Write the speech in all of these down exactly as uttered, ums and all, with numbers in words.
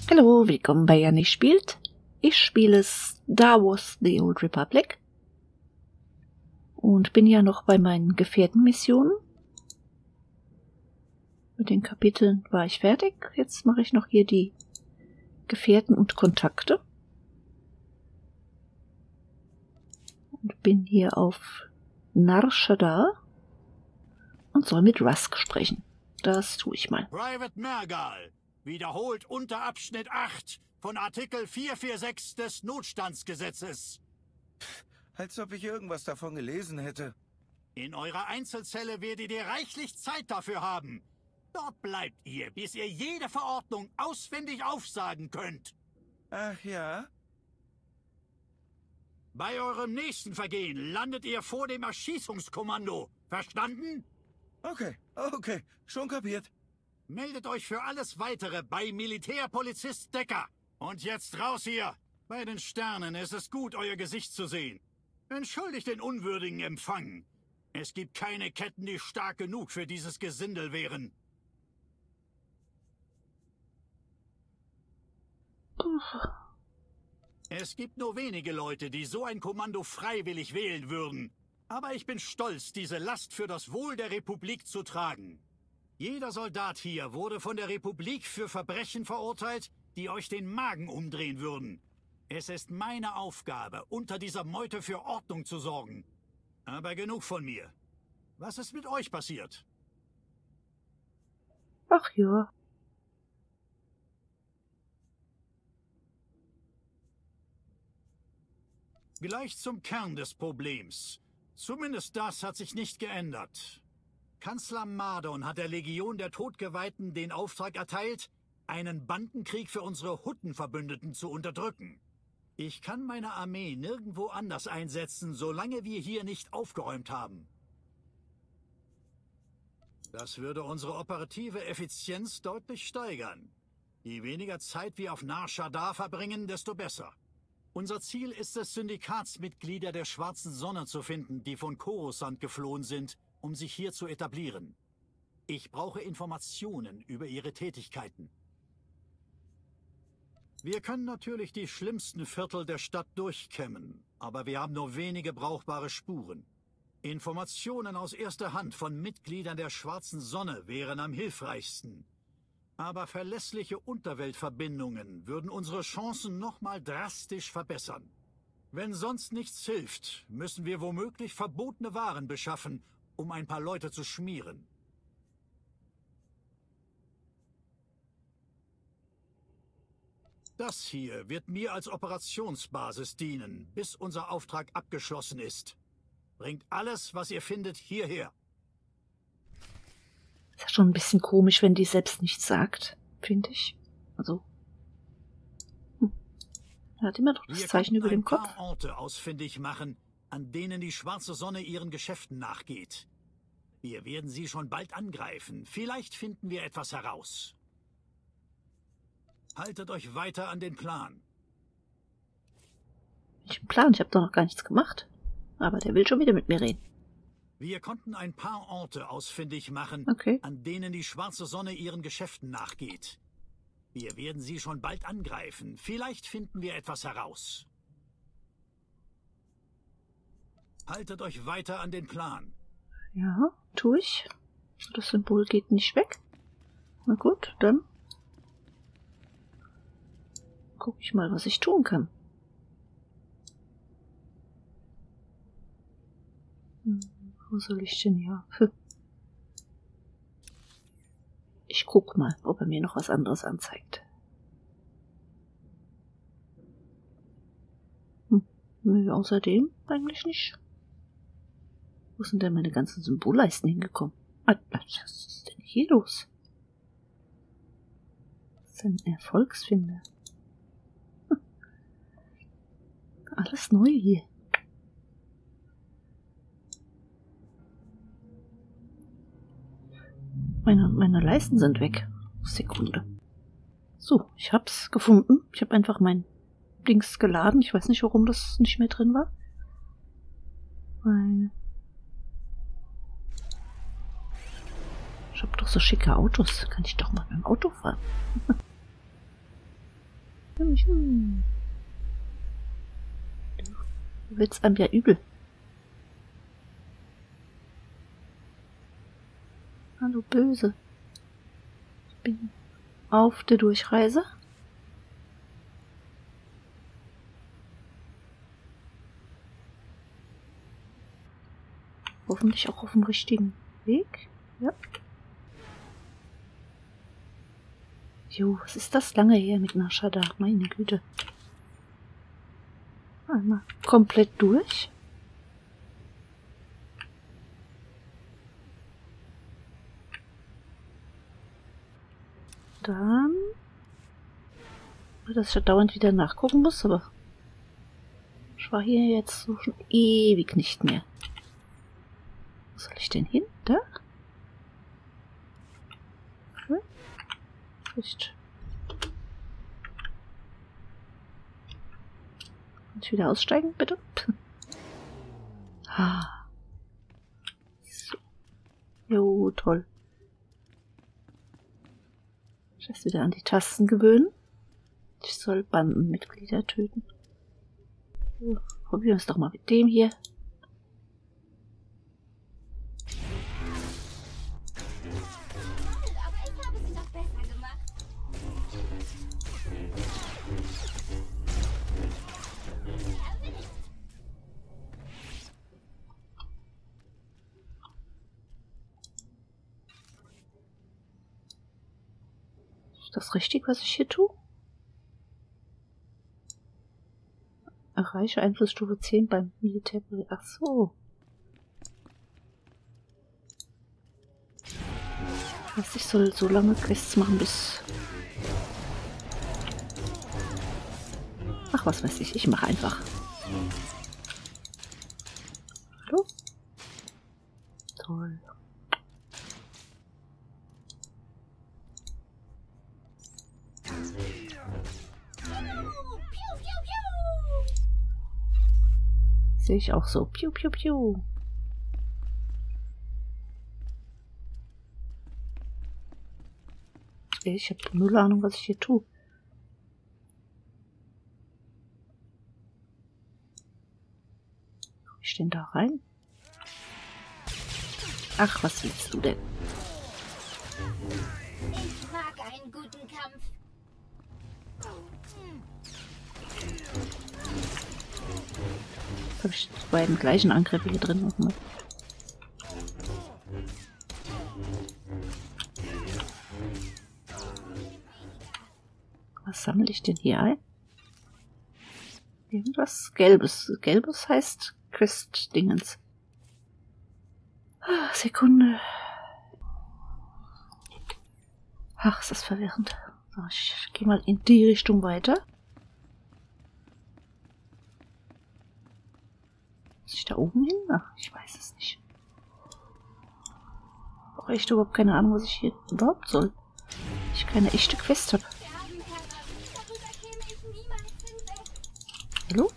Hallo, willkommen bei Janni spielt. Ich spiele Star Wars The Old Republic und bin ja noch bei meinen Gefährtenmissionen. Mit den Kapiteln war ich fertig. Jetzt mache ich noch hier die Gefährten und Kontakte. Und bin hier auf Nar Shaddaa und soll mit Rusk sprechen. Das tue ich mal. Private Mergal wiederholt Unterabschnitt acht von Artikel vierhundertsechsundvierzig des Notstandsgesetzes. Als ob ich irgendwas davon gelesen hätte. In eurer Einzelzelle werdet ihr reichlich Zeit dafür haben. Dort bleibt ihr, bis ihr jede Verordnung auswendig aufsagen könnt. Ach ja? Bei eurem nächsten Vergehen landet ihr vor dem Erschießungskommando. Verstanden? Okay, okay, schon kapiert. Meldet euch für alles Weitere bei Militärpolizist Decker. Und jetzt raus hier. Bei den Sternen ist es gut, euer Gesicht zu sehen. Entschuldigt den unwürdigen Empfang. Es gibt keine Ketten, die stark genug für dieses Gesindel wären. Es gibt nur wenige Leute, die so ein Kommando freiwillig wählen würden. Aber ich bin stolz, diese Last für das Wohl der Republik zu tragen. Jeder Soldat hier wurde von der Republik für Verbrechen verurteilt, die euch den Magen umdrehen würden. Es ist meine Aufgabe, unter dieser Meute für Ordnung zu sorgen. Aber genug von mir. Was ist mit euch passiert? Ach ja. Gleich zum Kern des Problems. Zumindest das hat sich nicht geändert. Kanzler Mardon hat der Legion der Todgeweihten den Auftrag erteilt, einen Bandenkrieg für unsere Huttenverbündeten zu unterdrücken. Ich kann meine Armee nirgendwo anders einsetzen, solange wir hier nicht aufgeräumt haben. Das würde unsere operative Effizienz deutlich steigern. Je weniger Zeit wir auf Nar Shaddaa verbringen, desto besser. Unser Ziel ist es, Syndikatsmitglieder der Schwarzen Sonne zu finden, die von Coruscant geflohen sind, um sich hier zu etablieren. Ich brauche Informationen über ihre Tätigkeiten. Wir können natürlich die schlimmsten Viertel der Stadt durchkämmen, aber wir haben nur wenige brauchbare Spuren. Informationen aus erster Hand von Mitgliedern der Schwarzen Sonne wären am hilfreichsten. Aber verlässliche Unterweltverbindungen würden unsere Chancen nochmal drastisch verbessern. Wenn sonst nichts hilft, müssen wir womöglich verbotene Waren beschaffen, um ein paar Leute zu schmieren. Das hier wird mir als Operationsbasis dienen, bis unser Auftrag abgeschlossen ist. Bringt alles, was ihr findet, hierher. Ist ja schon ein bisschen komisch, wenn die selbst nichts sagt, finde ich. Also. Hm. Er hat immer doch das Zeichen über dem Kopf. Wir können ein paar Orte ausfindig machen, an denen die Schwarze Sonne ihren Geschäften nachgeht. Wir werden sie schon bald angreifen. Vielleicht finden wir etwas heraus. Haltet euch weiter an den Plan. Ich hab einen Plan, ich habe doch noch gar nichts gemacht. Aber der will schon wieder mit mir reden. Wir konnten ein paar Orte ausfindig machen, okay, an denen die Schwarze Sonne ihren Geschäften nachgeht. Wir werden sie schon bald angreifen. Vielleicht finden wir etwas heraus. Haltet euch weiter an den Plan. Ja, tue ich. Das Symbol geht nicht weg. Na gut, dann gucke ich mal, was ich tun kann. Hm, wo soll ich denn ja? Hm. Ich guck mal, ob er mir noch was anderes anzeigt. Hm, nö, außerdem eigentlich nicht. Wo sind denn meine ganzen Symbolleisten hingekommen? Ah, was ist denn hier los? Was ist denn ein Erfolgsfinder? Hm. Alles neu hier. Meine, meine Leisten sind weg. Sekunde. So, ich hab's gefunden. Ich habe einfach mein Dings geladen. Ich weiß nicht, warum das nicht mehr drin war. Weil ich habe doch so schicke Autos. Kann ich doch mal mit dem Auto fahren. Du willst einem ja übel. Hallo Böse. Ich bin auf der Durchreise. Hoffentlich auch auf dem richtigen Weg. Ja. Jo, was ist das lange her mit Nashada? Meine Güte. Einmal komplett durch. Dann, dass ich ja dauernd wieder nachgucken muss, aber ich war hier jetzt so schon ewig nicht mehr. Wo soll ich denn hin? Da? Hm? Nicht. Kann ich wieder aussteigen, bitte? Ah. So. Jo, toll. Ich muss wieder an die Tasten gewöhnen. Ich soll Bandenmitglieder töten. So, probieren wir es doch mal mit dem hier. Ist das richtig, was ich hier tue? Erreiche Einflussstufe zehn beim Militär. Ach so. Was, ich soll so lange Quests machen, bis... Ach, was weiß ich. Ich mache einfach. Hallo? Toll. Sehe ich auch so. Piu, piu, piu. Ich habe null Ahnung, was ich hier tue. Wie ich denn da rein? Ach, was willst du denn? Ich mag einen guten Kampf. Jetzt habe ich die beiden gleichen Angriffe hier drin. Nochmal. Was sammle ich denn hier ein? Irgendwas Gelbes. Gelbes heißt Quest-Dingens. Ah, Sekunde. Ach, ist das verwirrend. So, ich gehe mal in die Richtung weiter. Muss ich da oben hin? Ach, ich weiß es nicht. Ich habe echt überhaupt keine Ahnung, was ich hier überhaupt soll. Ich keine echte Quest habe. Hallo?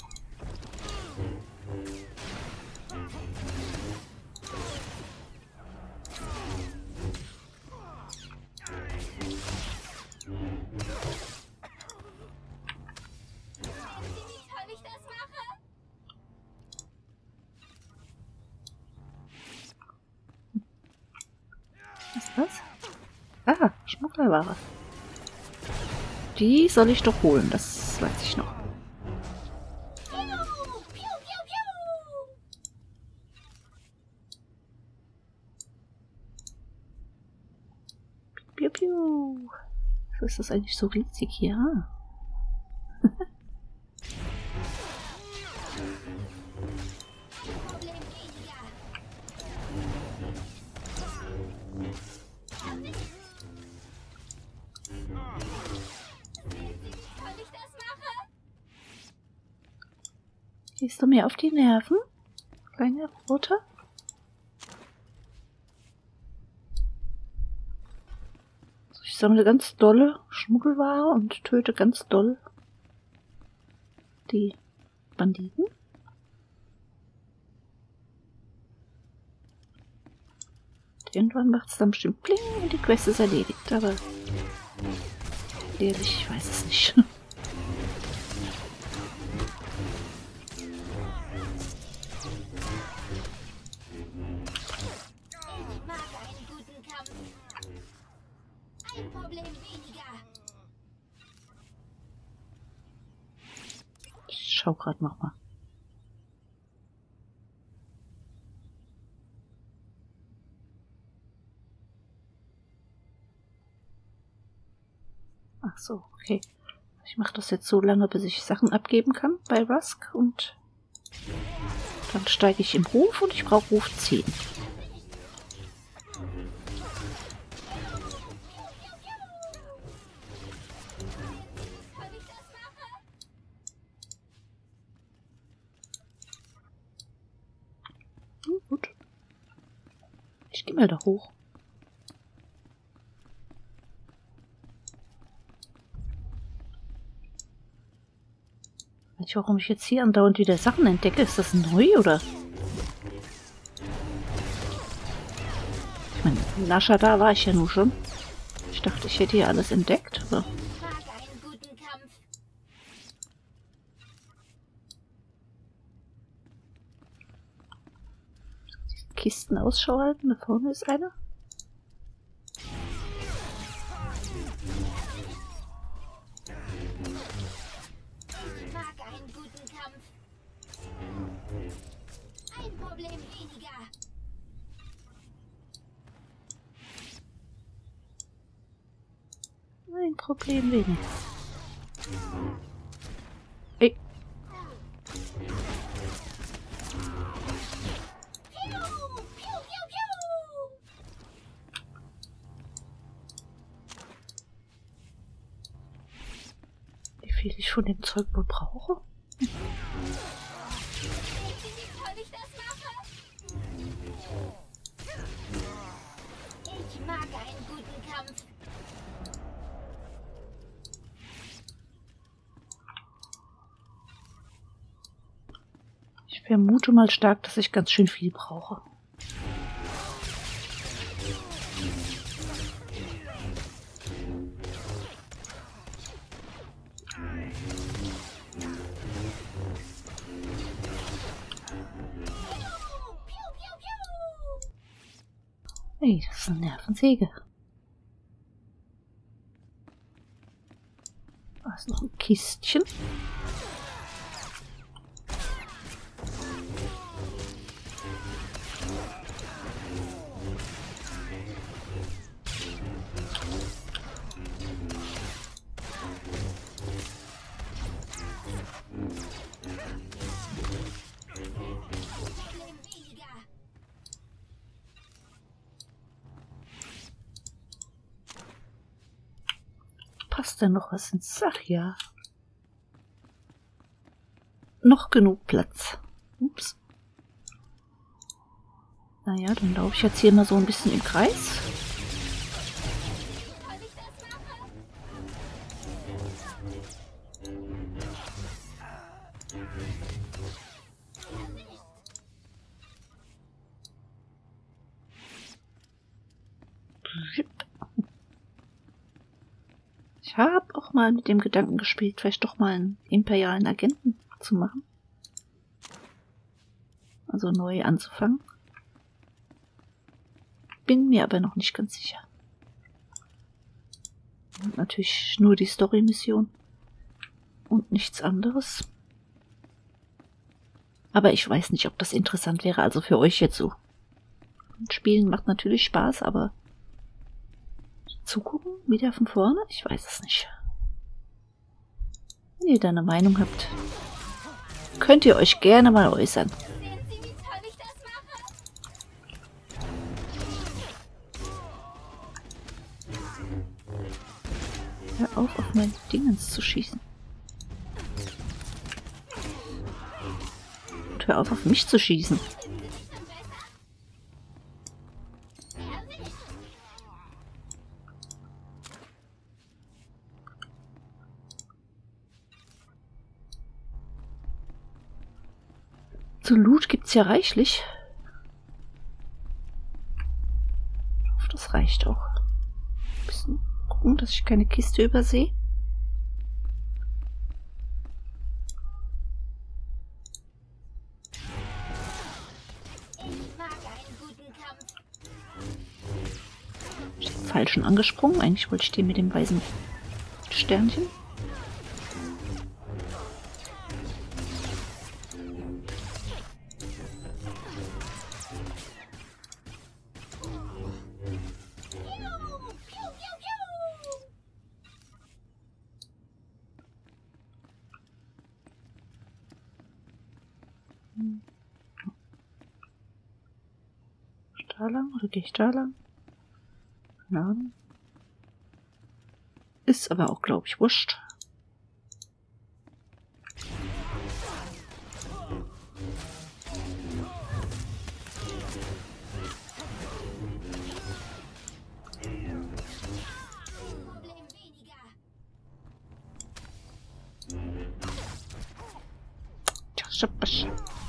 Was ist das? Ah, Schmugglerware. Die soll ich doch holen, das weiß ich noch. Piu, piu. Was ist das eigentlich so riesig hier? Ah. Gehst du mir auf die Nerven, kleine Rote? Also ich sammle ganz dolle Schmuggelware und töte ganz doll die Banditen. Und irgendwann macht es dann bestimmt Pling und die Quest ist erledigt, aber ehrlich, ich weiß es nicht. Problem weniger. Ich schau gerade noch mal. Ach so, okay. Ich mache das jetzt so lange, bis ich Sachen abgeben kann bei Rusk und dann steige ich im Ruf und ich brauche Ruf zehn. Hm, gut. Ich gehe mal da hoch. Warum ich jetzt hier andauernd wieder Sachen entdecke? Ist das neu, oder? Ich meine, Nascha, da war ich ja nun schon. Ich dachte, ich hätte hier alles entdeckt. Aber Ich mag einen guten Kampf. Kisten Ausschau halten. Da vorne ist eine. Ich mag einen guten Kampf. Ein Problem weniger. Ein Problem weniger. Ey. Piu, piu, piu, piu. Wie viel ich von dem Zeug wohl brauche? Sehen Sie, wie toll ich das mache? Ich mag einen guten Kampf. Ich vermute mal stark, dass ich ganz schön viel brauche. Hey, das ist eine Nervensäge. Da ist noch ein Kistchen. Problem weniger. Passt denn noch was ins Sach? Ja. Noch genug Platz. Ups. Naja, dann laufe ich jetzt hier mal so ein bisschen im Kreis. Wie toll ich das mache? Ich habe auch mal mit dem Gedanken gespielt, vielleicht doch mal einen imperialen Agenten zu machen. Also neu anzufangen. Bin mir aber noch nicht ganz sicher. Und natürlich nur die Story-Mission und nichts anderes. Aber ich weiß nicht, ob das interessant wäre, also für euch jetzt so. Spielen macht natürlich Spaß, aber zugucken, wieder von vorne? Ich weiß es nicht. Wenn ihr da eine Meinung habt, könnt ihr euch gerne mal äußern. Sehen Sie, wie toll ich das mache? Hör auf, auf mein Dingens zu schießen. Und hör auf, auf mich zu schießen. So Loot gibt's ja reichlich. Ich hoffe, das reicht auch. Ein bisschen gucken, dass ich keine Kiste übersehe. Ich mag einen guten Kampf. Ich bin falschen angesprungen. Eigentlich wollte ich den mit dem weißen Sternchen. Da lang oder gehe ich da lang? Keine Ahnung. Ist aber auch, glaube ich, wurscht. Tja, schapasch.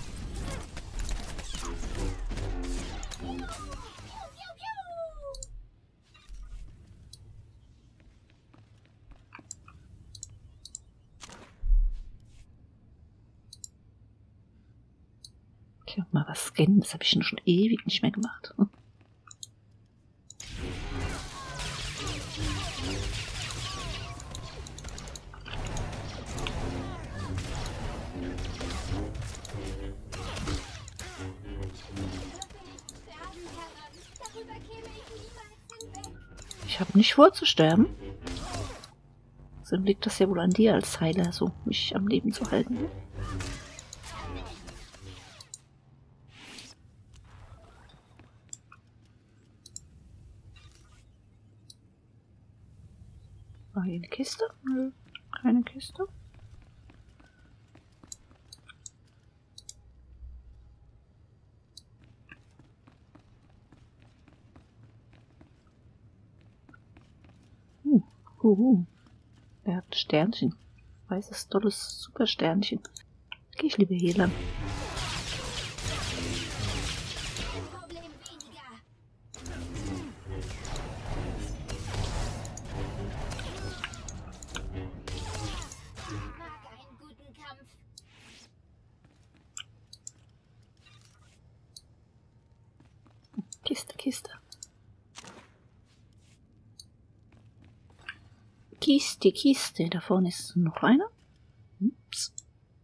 Ja, mal was scannen, das habe ich schon ewig nicht mehr gemacht. Hm. Ich habe nicht vor zu sterben. Dann liegt das ja wohl an dir als Heiler, so mich am Leben zu halten. War hier eine Kiste? Nö, keine Kiste. Uh, uh, der hat Sternchen. Weißes, tolles Supersternchen. Gehe ich lieber hier lang. Kiste, Kiste. Kiste, Kiste. Da vorne ist noch einer. Ups.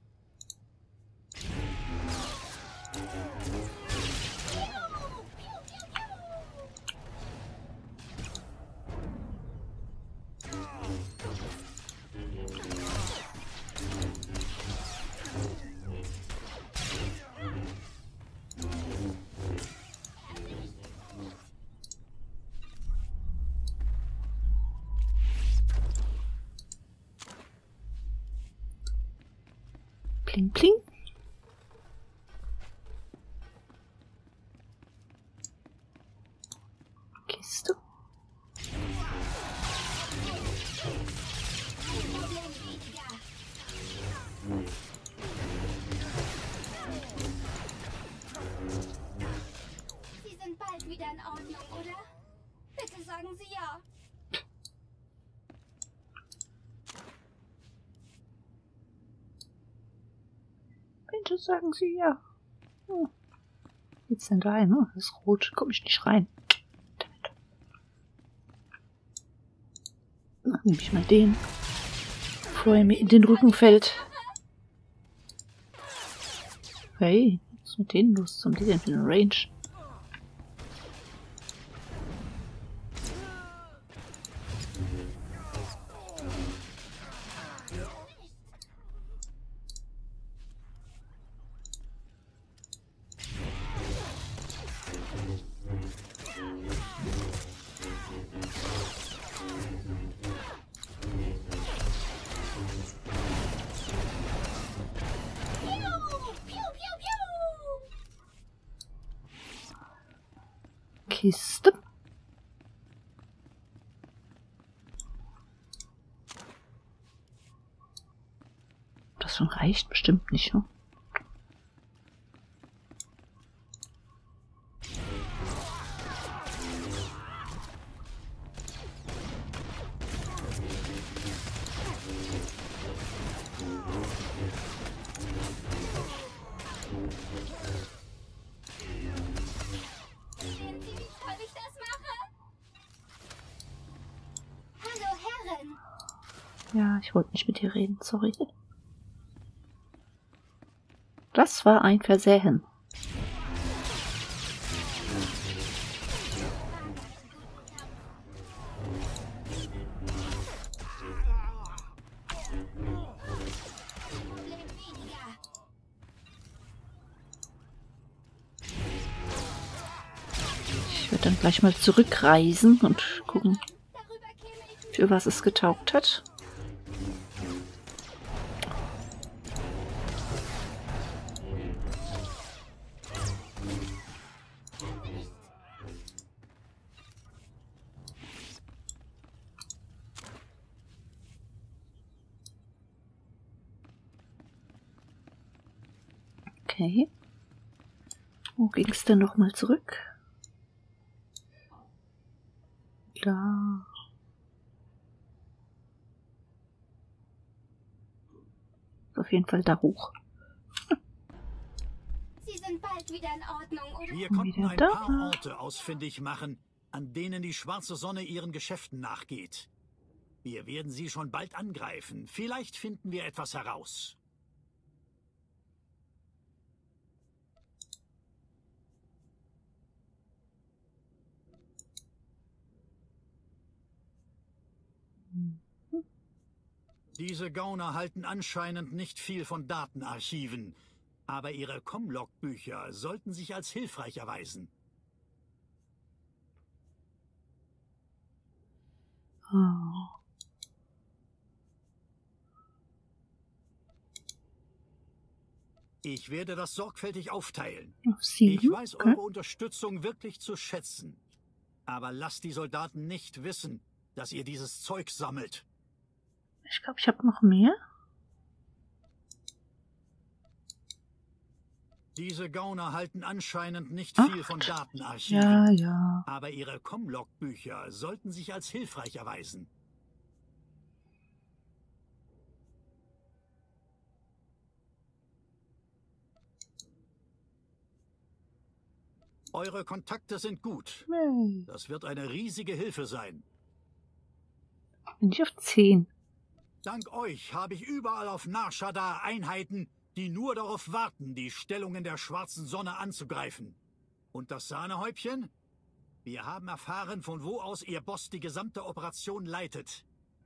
Pling, pling. Kiste. Sie sind bald wieder in Ordnung, oder? Bitte sagen Sie ja. Bitte sagen Sie ja. Hm. Geht's denn da rein? Ne? Das ist rot. Komm ich nicht rein. Damit. Dann nehme ich mal den. Bevor er mir in den Rücken fällt. Hey, was ist mit denen los? Was haben die denn für eine Range? Kiste. Das schon reicht bestimmt nicht, ne? Ja, ich wollte nicht mit dir reden, sorry. Das war ein Versehen. Ich werde dann gleich mal zurückreisen und gucken, für was es getaugt hat. Okay. Wo ging es denn nochmal zurück? Da. Auf jeden Fall da hoch. Sie sind bald wieder in Ordnung, oder? Wir konnten Wieder ein da. paar Orte ausfindig machen, an denen die schwarze Sonne ihren Geschäften nachgeht. Wir werden sie schon bald angreifen. Vielleicht finden wir etwas heraus. Diese Gauner halten anscheinend nicht viel von Datenarchiven, aber ihre Comlog-Bücher sollten sich als hilfreich erweisen. Oh. Ich werde das sorgfältig aufteilen. Auf sieben. Ich weiß Okay. eure Unterstützung wirklich zu schätzen. Aber lasst die Soldaten nicht wissen, dass ihr dieses Zeug sammelt. Ich glaube, ich habe noch mehr. Diese Gauner halten anscheinend nicht Acht. viel von Datenarchiven. Ja, ja. Aber ihre Comlog-Bücher sollten sich als hilfreich erweisen. Eure Kontakte sind gut. Hey. Das wird eine riesige Hilfe sein. Bin ich auf zehn. Dank euch habe ich überall auf Nar Shaddaa Einheiten, die nur darauf warten, die Stellungen der schwarzen Sonne anzugreifen. Und das Sahnehäubchen? Wir haben erfahren, von wo aus ihr Boss die gesamte Operation leitet.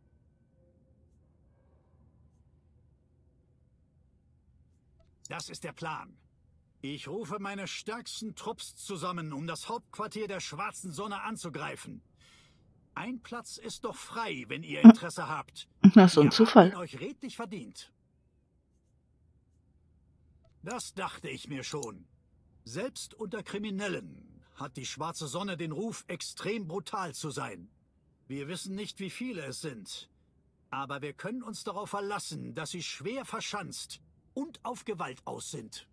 Das ist der Plan. Ich rufe meine stärksten Trupps zusammen, um das Hauptquartier der schwarzen Sonne anzugreifen. Ein Platz ist doch frei, wenn ihr Interesse habt. Das ist so ein Ihr Zufall. habt ihn euch redlich verdient. Das dachte ich mir schon. Selbst unter Kriminellen hat die schwarze Sonne den Ruf, extrem brutal zu sein. Wir wissen nicht, wie viele es sind. Aber wir können uns darauf verlassen, dass sie schwer verschanzt und auf Gewalt aus sind.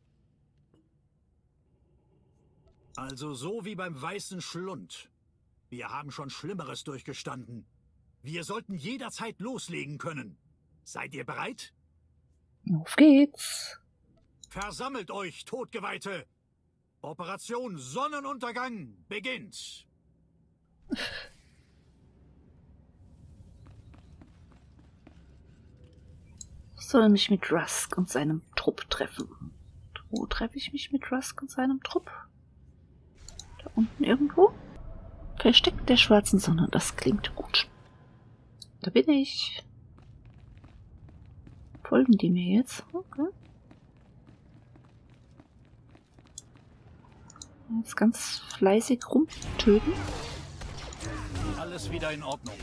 Also so wie beim Weißen Schlund. Wir haben schon Schlimmeres durchgestanden. Wir sollten jederzeit loslegen können. Seid ihr bereit? Auf geht's. Versammelt euch, Todgeweihte! Operation Sonnenuntergang beginnt! Ich soll mich mit Rusk und seinem Trupp treffen. Wo treffe ich mich mit Rusk und seinem Trupp? Da unten irgendwo? Versteck der schwarzen Sonne, das klingt gut. Da bin ich. Folgen die mir jetzt? Okay. Jetzt ganz fleißig rumtöten. Alles wieder in Ordnung.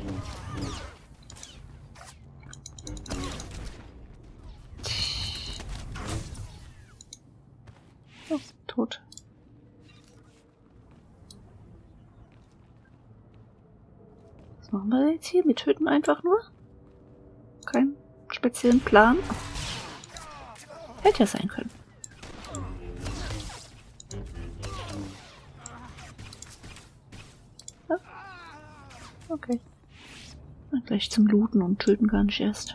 Oh, tot. Was machen wir jetzt hier? Wir töten einfach nur? Keinen speziellen Plan? Hätte ja sein können. Ja. Okay. Dann gleich zum Looten und töten gar nicht erst.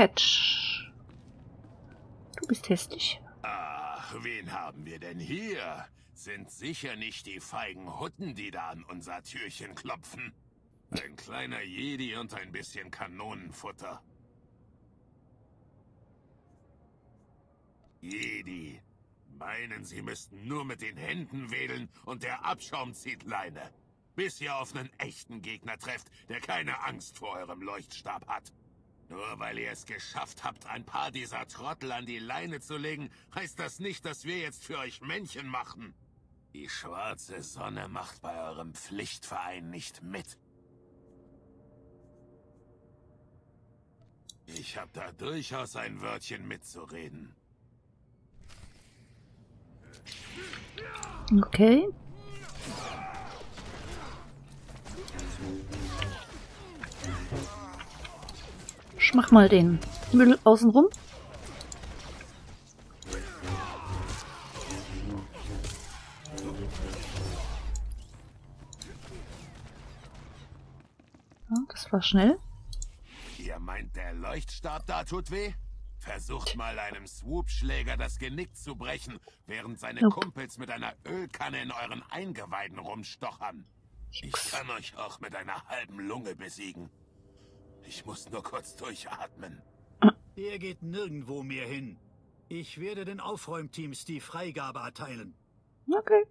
Catch. Du bist hässlich. Ach, wen haben wir denn hier? Sind sicher nicht die feigen Hutten, die da an unser Türchen klopfen. Ein kleiner Jedi und ein bisschen Kanonenfutter. Jedi. Meinen, sie müssten nur mit den Händen wedeln und der Abschaum zieht Leine. Bis ihr auf einen echten Gegner trefft, der keine Angst vor eurem Leuchtstab hat. Nur weil ihr es geschafft habt, ein paar dieser Trottel an die Leine zu legen, heißt das nicht, dass wir jetzt für euch Männchen machen. Die schwarze Sonne macht bei eurem Pflichtverein nicht mit. Ich hab da durchaus ein Wörtchen mitzureden. Okay. Ich mach mal den Müll außen rum. Ja, das war schnell. Ihr meint, der Leuchtstab da tut weh? Versucht mal einem Swoop-Schläger das Genick zu brechen, während seine Nope. Kumpels mit einer Ölkanne in euren Eingeweiden rumstochern. Ich kann euch auch mit einer halben Lunge besiegen. Ich muss nur kurz durchatmen. Der geht nirgendwo mehr hin. Ich werde den Aufräumteams die Freigabe erteilen. Okay.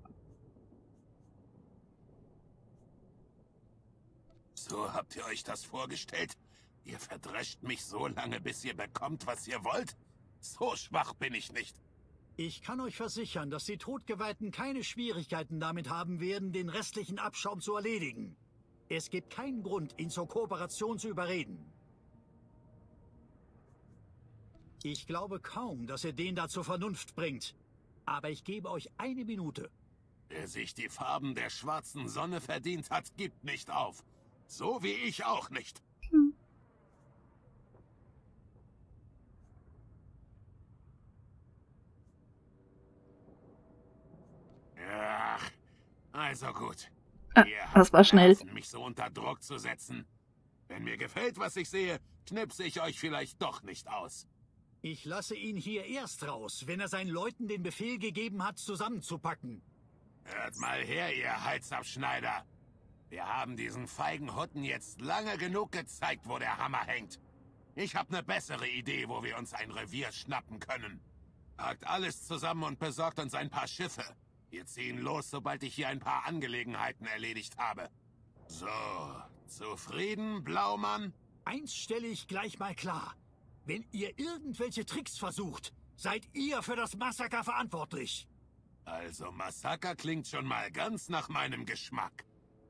So habt ihr euch das vorgestellt? Ihr verdrescht mich so lange, bis ihr bekommt, was ihr wollt? So schwach bin ich nicht. Ich kann euch versichern, dass die Todgeweihten keine Schwierigkeiten damit haben werden, den restlichen Abschaum zu erledigen. Es gibt keinen Grund, ihn zur Kooperation zu überreden. Ich glaube kaum, dass ihr den da zur Vernunft bringt. Aber ich gebe euch eine Minute. Wer sich die Farben der schwarzen Sonne verdient hat, gibt nicht auf. So wie ich auch nicht. Hm. Ach, also gut. Ah, Ihr das habt war schnell. Nerven, mich so unter Druck zu setzen. Wenn mir gefällt, was ich sehe, knipse ich euch vielleicht doch nicht aus. Ich lasse ihn hier erst raus, wenn er seinen Leuten den Befehl gegeben hat, zusammenzupacken. Hört mal her, ihr Halsabschneider. Wir haben diesen feigen Hutten jetzt lange genug gezeigt, wo der Hammer hängt. Ich habe eine bessere Idee, wo wir uns ein Revier schnappen können. Packt alles zusammen und besorgt uns ein paar Schiffe. Wir ziehen los, sobald ich hier ein paar Angelegenheiten erledigt habe. So, zufrieden, Blaumann? Eins stelle ich gleich mal klar. Wenn ihr irgendwelche Tricks versucht, seid ihr für das Massaker verantwortlich. Also Massaker klingt schon mal ganz nach meinem Geschmack.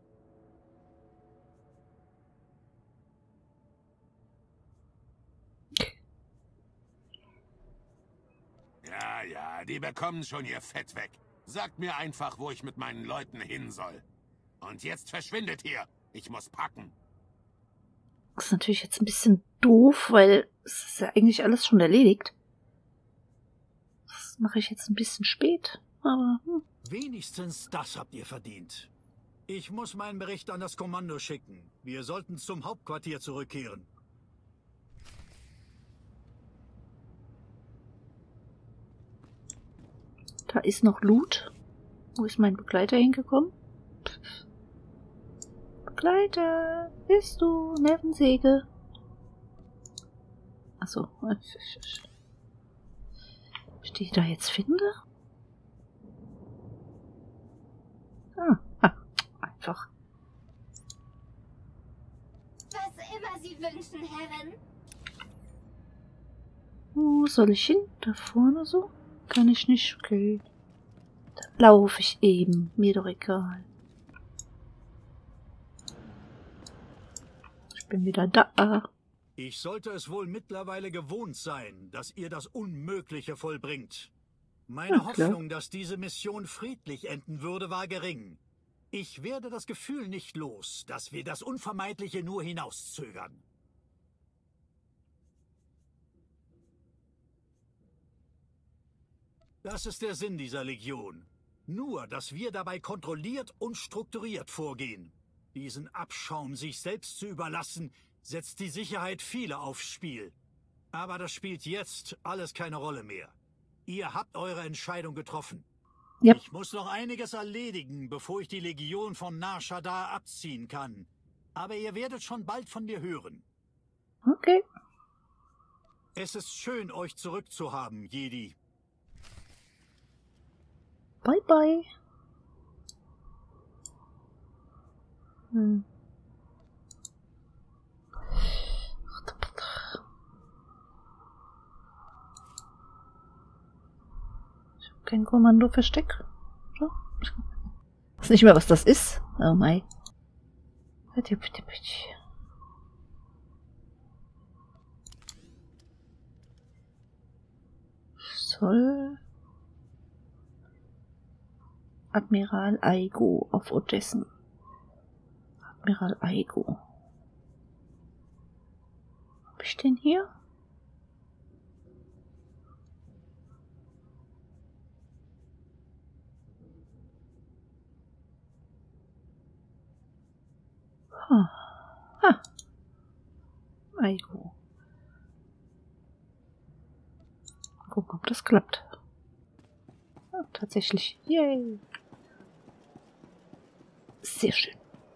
Ja, ja, die bekommen schon ihr Fett weg. Sagt mir einfach, wo ich mit meinen Leuten hin soll. Und jetzt verschwindet hier. Ich muss packen. Das ist natürlich jetzt ein bisschen doof, weil es ist ja eigentlich alles schon erledigt. Das mache ich jetzt ein bisschen spät, aber hm. Wenigstens das habt ihr verdient. Ich muss meinen Bericht an das Kommando schicken. Wir sollten zum Hauptquartier zurückkehren. Da ist noch Loot. Wo ist mein Begleiter hingekommen? Begleiter, bist du? Nervensäge. Achso. Ob ich die da jetzt finde? Ah, ah, einfach. Was immer Sie wünschen, Herren. Wo soll ich hin? Da vorne so? Kann ich nicht, okay. Da laufe ich eben. Mir doch egal. Ich bin wieder da. Ich sollte es wohl mittlerweile gewohnt sein, dass ihr das Unmögliche vollbringt. Meine Ja, klar. Hoffnung, dass diese Mission friedlich enden würde, war gering. Ich werde das Gefühl nicht los, dass wir das Unvermeidliche nur hinauszögern. Das ist der Sinn dieser Legion. Nur, dass wir dabei kontrolliert und strukturiert vorgehen. Diesen Abschaum sich selbst zu überlassen, setzt die Sicherheit vieler aufs Spiel. Aber das spielt jetzt alles keine Rolle mehr. Ihr habt eure Entscheidung getroffen. Yep. Ich muss noch einiges erledigen, bevor ich die Legion von Nar Shaddaa abziehen kann. Aber ihr werdet schon bald von mir hören. Okay. Es ist schön, euch zurückzuhaben, Jedi. Bye, bye. Hm. Ich habe kein Kommando-Versteck. So. Ich weiß nicht mehr, was das ist. Oh mein. Soll Admiral Aigo auf Odessen. Admiral Aigo. Hab ich den hier? Huh. Ah. Aigo. Gucken, ob das klappt. Ah, tatsächlich. Yay. Sehr schön.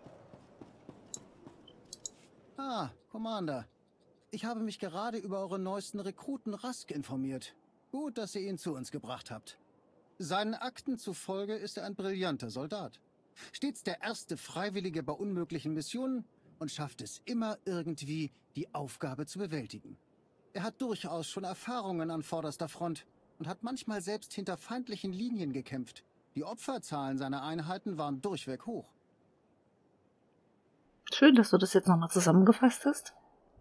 Ah, Commander. Ich habe mich gerade über euren neuesten Rekruten Rusk informiert. Gut, dass ihr ihn zu uns gebracht habt. Seinen Akten zufolge ist er ein brillanter Soldat. Stets der erste Freiwillige bei unmöglichen Missionen und schafft es immer irgendwie, die Aufgabe zu bewältigen. Er hat durchaus schon Erfahrungen an vorderster Front und hat manchmal selbst hinter feindlichen Linien gekämpft. Die Opferzahlen seiner Einheiten waren durchweg hoch. Schön, dass du das jetzt nochmal zusammengefasst hast.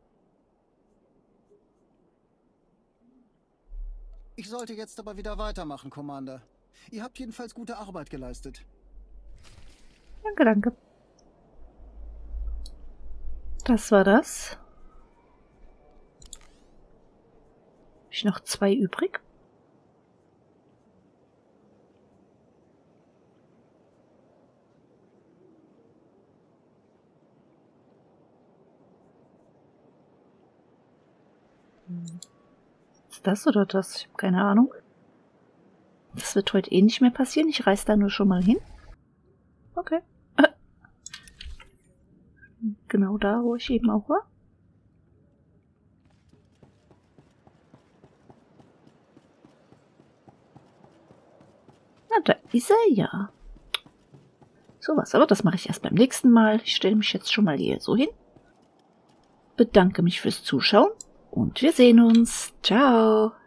Ich sollte jetzt aber wieder weitermachen, Commander. Ihr habt jedenfalls gute Arbeit geleistet. Danke, danke. Das war das. Habe ich noch zwei übrig? Ist das oder das? Ich habe keine Ahnung. Das wird heute eh nicht mehr passieren. Ich reise da nur schon mal hin. Okay. Genau da, wo ich eben auch war. Na, da ist er ja. Sowas, aber das mache ich erst beim nächsten Mal. Ich stelle mich jetzt schon mal hier so hin. Bedanke mich fürs Zuschauen und wir sehen uns. Ciao.